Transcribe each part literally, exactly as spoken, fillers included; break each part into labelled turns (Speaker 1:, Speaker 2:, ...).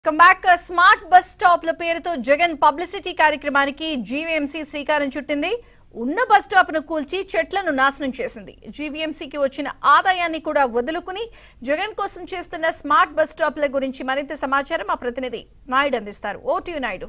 Speaker 1: Come back, smart bus స్టాప్ల పేరుతో Jagan publicity కార్యక్రమానికి జీవీఎంసీ శ్రీకారం చుట్టింది. ఉన్న బస్ స్టాప్ ను కూల్చి చెట్లను నాశనం చేసింది. జీవీఎంసీకి వచ్చిన ఆదాయాన్ని కూడా వదులుకుని జగన్ కోసం చేస్తున్న స్మార్ట్ బస్ స్టాప్ల గురించి మరింత సమాచారం మా ప్రతినిధి నాయుడు అందిస్తారు. ఓటీ నాయుడు.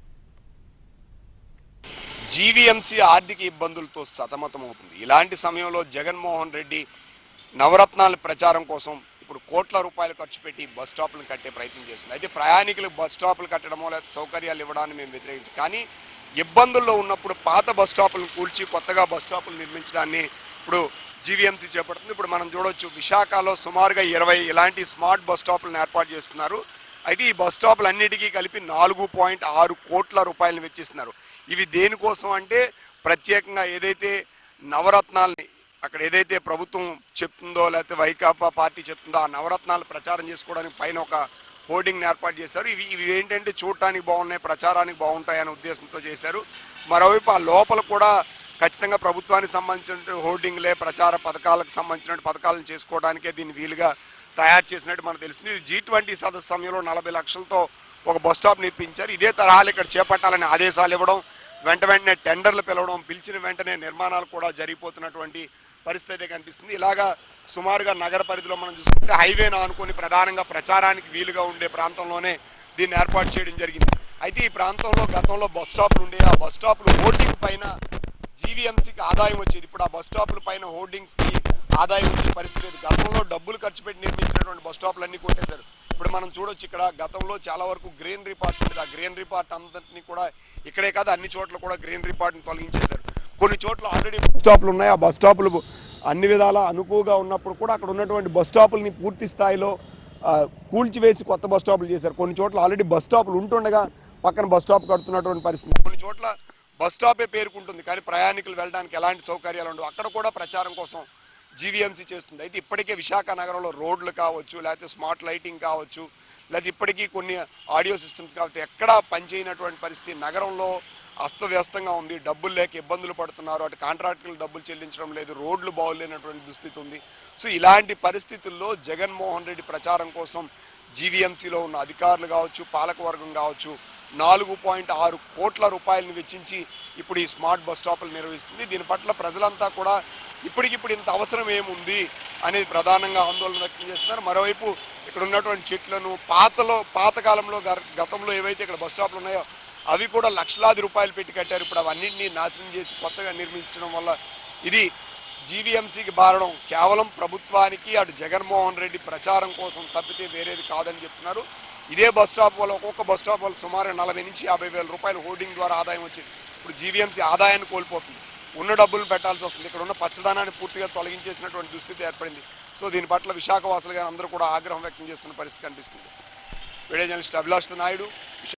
Speaker 2: జీవీఎంసీ ఆర్థిక ఇబ్బందులతో సతమతమవుతుంది. ఇలాంటి సమయంలో జగన్మోహన్ రెడ్డి నవరత్నాల ప్రచారం కోసం ఇప్పుడు కోట్ల రూపాయలు ఖర్చు పెట్టి బస్ స్టాప్లను కట్టే ప్రయత్నం చేస్తుంది. అయితే ప్రయాణికులకు బస్ స్టాపులు కట్టడమో లేదా సౌకర్యాలు ఇవ్వడాన్ని మేము వ్యతిరేకించి, కానీ ఇబ్బందుల్లో ఉన్నప్పుడు పాత బస్ స్టాపులను కూల్చి కొత్తగా బస్ స్టాపులు నిర్మించడాన్ని ఇప్పుడు జీవీఎంసీ చేపడుతుంది. ఇప్పుడు మనం చూడవచ్చు, విశాఖలో సుమారుగా ఇరవై ఇలాంటి స్మార్ట్ బస్ స్టాపులను ఏర్పాటు చేస్తున్నారు. అయితే ఈ బస్ స్టాపులు అన్నిటికీ కలిపి నాలుగు పాయింట్ ఆరు కోట్ల రూపాయలను వెచ్చిస్తున్నారు. ఇవి దేనికోసం అంటే ప్రత్యేకంగా ఏదైతే నవరత్నాలని అక్కడ ఏదైతే ప్రభుత్వం చెప్తుందో లేకపోతే వైకాపా పార్టీ చెప్తుందో ఆ నవరత్నాలు ప్రచారం చేసుకోవడానికి పైన ఒక హోర్డింగ్ని ఏర్పాటు చేశారు. ఇవి ఇవి ఏంటంటే చూడటానికి బాగున్నాయి, ప్రచారానికి బాగుంటాయనే ఉద్దేశంతో చేశారు. మరోవైపు ఆ లోపల కూడా ఖచ్చితంగా ప్రభుత్వానికి సంబంధించిన హోర్డింగ్లే ప్రచార పథకాలకు సంబంధించిన పథకాలను చేసుకోవడానికే దీన్ని వీలుగా తయారు చేసినట్టు మనకు తెలిసింది. ఇది జీ ట్వంటీ సదస్సు సమయంలో నలభై లక్షలతో ఒక బస్ స్టాప్ నిర్మించారు. ఇదే తరహాలు ఇక్కడ చేపట్టాలని ఆదేశాలు ఇవ్వడం, వెంట వెంటనే టెండర్లు పిలవడం, పిలిచిన వెంటనే నిర్మాణాలు కూడా జరిగిపోతున్నటువంటి పరిస్థితి కనిపిస్తుంది. ఇలాగా సుమారుగా నగర పరిధిలో మనం చూసుకుంటే హైవేను ఆనుకొని ప్రధానంగా ప్రచారానికి వీలుగా ఉండే ప్రాంతంలోనే దీన్ని ఏర్పాటు చేయడం జరిగింది. అయితే ఈ ప్రాంతంలో గతంలో బస్ స్టాపులు ఉండే ఆ బస్ స్టాపులు హోర్డింగ్ పైన జీవీఎంసీకి ఆదాయం వచ్చేది. ఇప్పుడు ఆ బస్ స్టాపుల పైన హోర్డింగ్స్కి ఆదాయం వచ్చే పరిస్థితి లేదు. గతంలో డబ్బులు ఖర్చు పెట్టి నిర్మించినటువంటి బస్ స్టాపులు అన్నీ కొట్టేశారు. ఇప్పుడు మనం చూడొచ్చు, ఇక్కడ గతంలో చాలా వరకు గ్రీనరీ పార్ట్ ఉంది. ఆ గ్రీనరీ పార్ట్ అంతటిని కూడా ఇక్కడే కాదు అన్ని చోట్ల కూడా గ్రీనరీ పార్ట్ని తొలగించేశారు. కొన్ని చోట్ల ఆల్రెడీ బస్ స్టాపులు ఉన్నాయి. ఆ బస్ స్టాపులు అన్ని విధాలా అనుకువగా ఉన్నప్పుడు కూడా అక్కడ ఉన్నటువంటి బస్ స్టాపుల్ని పూర్తి స్థాయిలో కూల్చివేసి కొత్త బస్ స్టాపులు చేశారు. కొన్ని చోట్ల ఆల్రెడీ బస్ స్టాపులు ఉంటుండగా పక్కన బస్ స్టాప్ కడుతున్నటువంటి పరిస్థితి. కొన్ని చోట్ల బస్ స్టాపే పేరుకుంటుంది కానీ ప్రయాణికులు వెళ్ళడానికి ఎలాంటి సౌకర్యాలు ఉండవు. అక్కడ కూడా ప్రచారం కోసం జీవీఎంసీ చేస్తుంది. అయితే ఇప్పటికే విశాఖ నగరంలో రోడ్లు కావచ్చు, లేకపోతే స్మార్ట్ లైటింగ్ కావచ్చు, లేకపోతే ఇప్పటికీ కొన్ని ఆడియో సిస్టమ్స్ కావచ్చు, ఎక్కడా పనిచేయనటువంటి పరిస్థితి. నగరంలో అస్తవ్యస్తంగా ఉంది. డబ్బులు లేక ఇబ్బందులు పడుతున్నారు. అటు కాంట్రాక్టులు డబ్బులు చెల్లించడం లేదు, రోడ్లు బాగోలేనటువంటి దుస్థితి ఉంది. సో ఇలాంటి పరిస్థితుల్లో జగన్మోహన్ రెడ్డి ప్రచారం కోసం జీవీఎంసీలో ఉన్న అధికారులు కావచ్చు, పాలకవర్గం కావచ్చు, నాలుగు పాయింట్ ఆరు కోట్ల రూపాయలను వెచ్చించి ఇప్పుడు ఈ స్మార్ట్ బస్ స్టాపులు నిర్వహిస్తుంది. దీని పట్ల ప్రజలంతా కూడా ఇప్పటికిప్పుడు ఇంత అవసరం ఏముంది అనేది ప్రధానంగా ఆందోళన వ్యక్తం చేస్తున్నారు. మరోవైపు ఇక్కడ ఉన్నటువంటి చెట్లను పాతలో పాతకాలంలో గతంలో ఏవైతే ఇక్కడ బస్ స్టాప్లు ఉన్నాయో అవి కూడా లక్షలాది రూపాయలు పెట్టి కట్టారు. ఇప్పుడు అవన్నింటినీ నాశనం చేసి కొత్తగా నిర్మించడం వల్ల ఇది జీవీఎంసీకి బారడం కేవలం ప్రభుత్వానికి అటు జగన్మోహన్ రెడ్డి ప్రచారం కోసం తప్పితే వేరేది కాదని చెప్తున్నారు. ఇదే బస్ స్టాప్ వల్ల ఒక్కొక్క బస్ స్టాప్ వల్ల సుమారు నలభై నుంచి యాభై వేల రూపాయలు హోర్డింగ్ ద్వారా ఆదాయం వచ్చింది. ఇప్పుడు జీవీఎంసీ ఆదాయాన్ని కోల్పోతుంది. ఉన్న డబ్బులు పెట్టాల్సి వస్తుంది. ఇక్కడ ఉన్న పచ్చదనాన్ని పూర్తిగా తొలగించేసినటువంటి దుస్థితి ఏర్పడింది. సో దీని పట్ల విశాఖ వాసులు గారు అందరూ కూడా ఆగ్రహం వ్యక్తం చేస్తున్న పరిస్థితి కనిపిస్తుంది. Video journalist Abhilash Naidu.